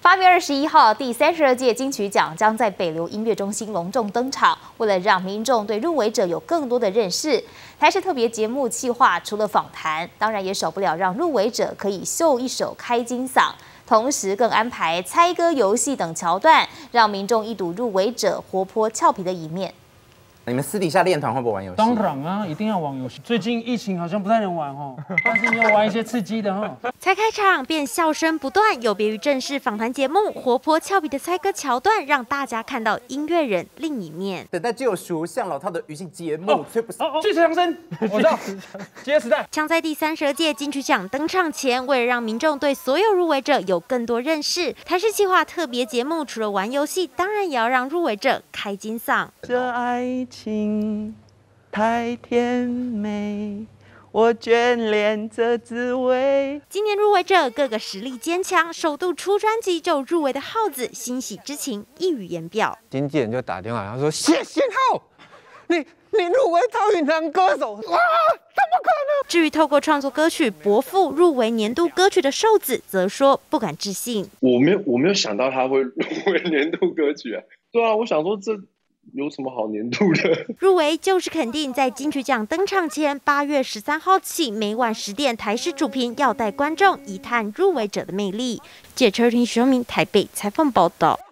8月21号，第32届金曲奖将在北流音乐中心隆重登场。为了让民众对入围者有更多的认识，台视特别节目企划除了访谈，当然也少不了让入围者可以秀一手开金嗓，同时更安排猜歌游戏等桥段，让民众一睹入围者活泼俏皮的一面。 你们私底下练团会不会玩游戏？ 当然啊，一定要玩游戏。最近疫情好像不太能玩哦，但是你要玩一些刺激的哈。 才开场便笑声不断，有别于正式访谈节目，活泼俏皮的猜歌桥段，让大家看到音乐人另一面。 等待救赎，像老套的娱乐节目，却不是。 巨石强森，我知道，接时代。 将在第32届金曲奖登场前，为了让民众对所有入围者有更多认识，台视企划特别节目除了玩游戏，当然也要让入围者开金嗓。 这爱情太甜美，我眷恋这滋味。 今年入围者个个实力坚强，首度出专辑就入围的浩子，欣喜之情溢于言表。 经纪人就打电话，他说：“谢信浩，你入围桃园男歌手，哇，怎么可能？” 至于透过创作歌曲《伯父》入围年度歌曲的瘦子，则说不敢置信。 我没有想到他会入围年度歌曲啊！对啊，我想说这。 有什么好年度的？ 入围就是肯定，在金曲奖登场前，8月13号起，每晚10点，台视主频要带观众一探入围者的魅力。记者陈婷、徐荣明台北采访报道。